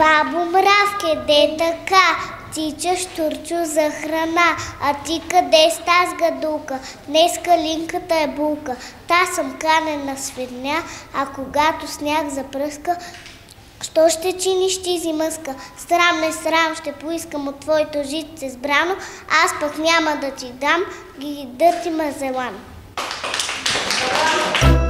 Бабо мравке, де така? Тичаш турчо за храна, а ти къде с таз гадулка? Днес калинката е булка. Та съм канена свирня, а когато сняг запръска, що ще чиниш ти зимъска? Срам не срам, ще поискам от твоето житце сбрано, аз пък няма да ти дам, ги да ти мазелан.